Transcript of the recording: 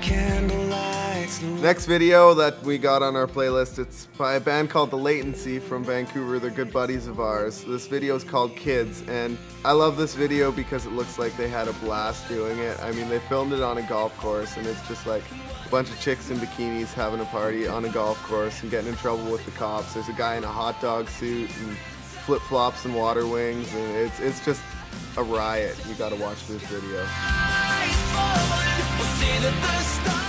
Next video that we got on our playlist, it's by a band called The Latency from Vancouver. They're good buddies of ours. This video is called Kids, and I love this video because it looks like they had a blast doing it. I mean, they filmed it on a golf course, and it's just like a bunch of chicks in bikinis having a party on a golf course and getting in trouble with the cops. There's a guy in a hot dog suit and flip-flops and water wings, and it's just a riot. You gotta watch this video.